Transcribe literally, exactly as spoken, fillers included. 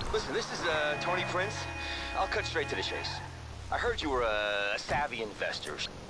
Listen, this is uh, Tony Prince. I'll cut straight to the chase. I heard you were a savvy investor.